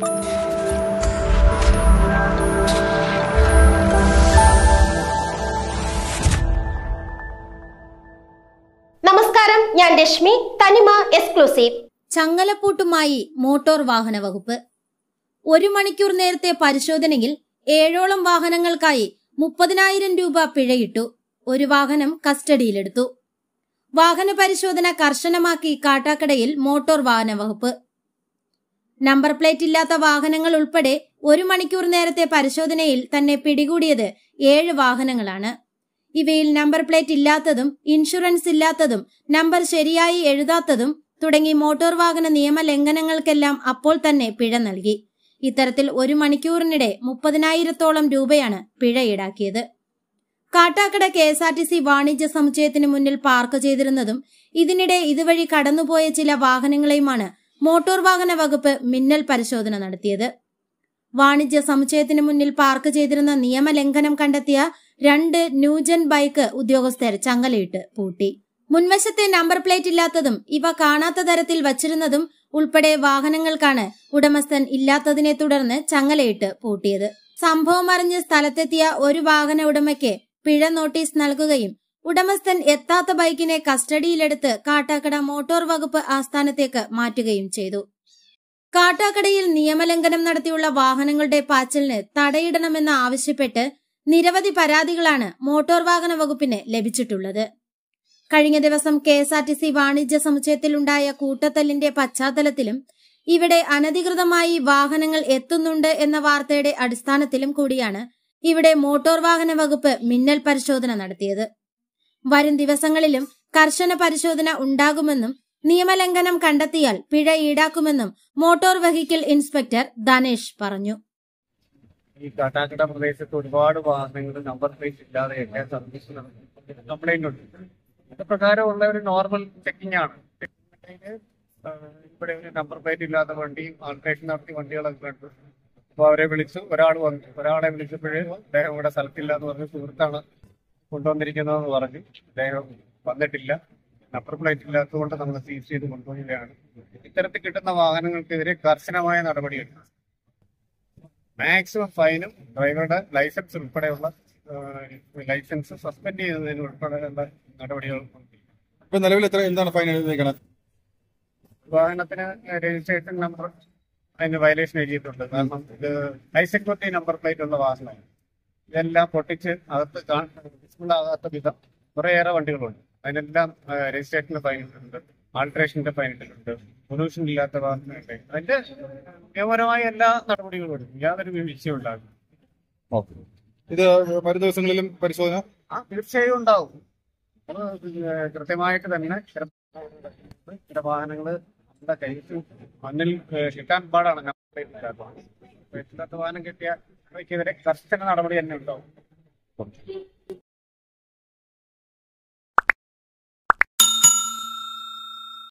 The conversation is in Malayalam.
നമസ്കാരം, ഞാൻ രശ്മി. തനിമ എക്സ്ക്ലൂസീവ്. ചങ്ങലപ്പൂട്ടുമായി മോട്ടോർ വാഹന വകുപ്പ്. 1 മണിക്കൂർ നേരത്തെ പരിശോധനയിൽ 7ഓളം വാഹനങ്ങൾക്കായി 30,000 രൂപ പിഴയിട്ടു. ഒരു വാഹനം കസ്റ്റഡിയിലെടുത്തു. വാഹന പരിശോധന കർശനമാക്കി കാട്ടാക്കടയിൽ മോട്ടോർ വാഹന വകുപ്പ്. നമ്പർ പ്ലേറ്റ് ഇല്ലാത്ത വാഹനങ്ങൾ ഉൾപ്പെടെ 1 മണിക്കൂർ നേരത്തെ പരിശോധനയിൽ തന്നെ പിടികൂടിയത് 7 വാഹനങ്ങളാണ്. ഇവയിൽ നമ്പർ പ്ലേറ്റ് ഇല്ലാത്തതും ഇൻഷുറൻസ് ഇല്ലാത്തതും നമ്പർ ശരിയായി എഴുതാത്തതും തുടങ്ങി മോട്ടോർ വാഹന നിയമ ലംഘനങ്ങൾക്കെല്ലാം അപ്പോൾ തന്നെ പിഴ നൽകി. ഇത്തരത്തിൽ 1 മണിക്കൂറിനിടെ 30,000-ഓളം രൂപയാണ് പിഴ ഈടാക്കിയത്. കാട്ടാക്കട KSRTC വാണിജ്യ സമുച്ചയത്തിന് മുന്നിൽ പാർക്ക് ചെയ്തിരുന്നതും ഇതിനിടെ ഇതുവഴി കടന്നുപോയ ചില വാഹനങ്ങളെയുമാണ് മോട്ടോർ വാഹന വകുപ്പ് മിന്നൽ പരിശോധന നടത്തിയത്. വാണിജ്യ സമുച്ചയത്തിന് മുന്നിൽ പാർക്ക് ചെയ്തിരുന്ന നിയമലംഘനം കണ്ടെത്തിയ 2 ന്യൂജൻ ബൈക്ക് ഉദ്യോഗസ്ഥർ ചങ്ങലയിട്ട് പൂട്ടി. മുൻവശത്തെ നമ്പർ പ്ലേറ്റ് ഇല്ലാത്തതും ഇവ കാണാത്ത തരത്തിൽ വച്ചിരുന്നതും ഉൾപ്പെടെ വാഹനങ്ങൾക്കാണ് ഉടമസ്ഥൻ ഇല്ലാത്തതിനെ തുടർന്ന് ചങ്ങലയിട്ട് പൂട്ടിയത്. സംഭവം അറിഞ്ഞ് സ്ഥലത്തെത്തിയ ഒരു വാഹന ഉടമയ്ക്ക് പിഴ നോട്ടീസ് നൽകുകയും ഉടമസ്ഥൻ എത്താത്ത ബൈക്കിനെ കസ്റ്റഡിയിലെടുത്ത് കാട്ടാക്കട മോട്ടോർ വകുപ്പ് ആസ്ഥാനത്തേക്ക് മാറ്റുകയും ചെയ്തു. കാട്ടാക്കടയിൽ നിയമലംഘനം നടത്തിയുള്ള വാഹനങ്ങളുടെ പാച്ചിലിന് തടയിടണമെന്ന് ആവശ്യപ്പെട്ട് നിരവധി പരാതികളാണ് മോട്ടോർ വാഹന വകുപ്പിന് ലഭിച്ചിട്ടുള്ളത്. കഴിഞ്ഞ ദിവസം KSRTC വാണിജ്യ സമുച്ചയത്തിലുണ്ടായ കൂട്ടത്തല്ലിന്റെ പശ്ചാത്തലത്തിലും ഇവിടെ അനധികൃതമായി വാഹനങ്ങൾ എത്തുന്നുണ്ട് എന്ന വാർത്തയുടെ അടിസ്ഥാനത്തിലും കൂടിയാണ് ഇവിടെ മോട്ടോർ വാഹന വകുപ്പ് മിന്നൽ പരിശോധന നടത്തിയത്. വരും ദിവസങ്ങളിലും കർശന പരിശോധന ഉണ്ടാകുമെന്നും നിയമലംഘനം കണ്ടെത്തിയാൽ പിഴ ഈടാക്കുമെന്നും മോട്ടോർ വെഹിക്കിൾ ഇൻസ്പെക്ടർ ധനേഷ് പറഞ്ഞു. ഈ കാട്ടാക്കട പ്രദേശത്ത് ഒരുപാട് വാഹനങ്ങൾ നമ്പർ പ്ലേറ്റ് ഇല്ലാതെയൊക്കെ സർവീസ് കംപ്ലൈന്റ് ഉണ്ട്. അത് പ്രകാരമുള്ള ഒരു നോർമൽ ചെക്കിംഗ് ആണ്. ഇവിടെ ഒരു നമ്പർ പ്ലേറ്റ് ഇല്ലാത്ത വണ്ടിയും ആൾട്രേഷൻ നടത്തിയ വണ്ടികളൊക്കെ ഉണ്ട്. അപ്പോൾ അവരെ വിളിച്ചു, ഒരാളെ വിളിച്ചപ്പോഴേ അദ്ദേഹം ഇവിടെ സ്ഥലത്തില്ല എന്ന് പറഞ്ഞ് സുഹൃത്താണ് കൊണ്ടുവന്നിരിക്കുന്നതെന്ന് പറഞ്ഞു. അദ്ദേഹം വന്നിട്ടില്ല. നമ്പർ പ്ലേറ്റ് ഇല്ലാത്തതുകൊണ്ട് നമ്മൾ സീസ് ചെയ്ത് കൊണ്ടുപോവുകയാണ്. ഇത്തരത്തിൽ കിട്ടുന്ന വാഹനങ്ങൾക്കെതിരെ കർശനമായ നടപടിയുണ്ട്. മാക്സിമം ഫൈനും ഡ്രൈവറുടെ ലൈസൻസ് ഉൾപ്പെടെയുള്ള ലൈസൻസ് സസ്പെൻഡ് ചെയ്യുന്നതിന് ഉൾപ്പെടെയുള്ള നടപടികൾ. ഇപ്പൊ നിലവിൽ എന്താണ് ഫൈൻ എഴുതിയിരിക്കുന്നത്? വാഹനത്തിന് രജിസ്ട്രേഷൻ നമ്പർ അതിന് വയലേഷൻ എഴുതിയിട്ടുണ്ട്. കാരണം ഇത് ഹൈസെക്യൂരിറ്റി നമ്പർ പ്ലേറ്റ് ഉള്ള വാഹനമാണ്. ഇതെല്ലാം പൊട്ടിച്ച് ആകാത്ത വിധം കുറേയേറെ വണ്ടികളുണ്ട്. അതിനെല്ലാം രജിസ്ട്രേഷന്റെ ഫൈൻ ഇട്ടിട്ടുണ്ട്, ആൾട്രേഷന്റെ ഫൈൻ ഇട്ടിട്ടുണ്ട്, പൊല്യൂഷൻ ഇല്ലാത്ത വാഹനങ്ങളുടെ അതിന്റെ നിയമപരമായ എല്ലാ നടപടികളും എടുക്കും. യാതൊരു വീഴ്ചയും ഉണ്ടാകും. ഇത് വരും ദിവസങ്ങളിലും പരിശോധന തീർച്ചയായും ഉണ്ടാവും. കൃത്യമായിട്ട് തന്നെ ചില വാഹനങ്ങള് നമ്മുടെ കൈക്ക് മണ്ണിൽ കിട്ടാൻ പാടാണ്. ഇല്ലാത്ത വാഹനം കിട്ടിയ കർശന നടപടി തന്നെ ഉണ്ടാവും.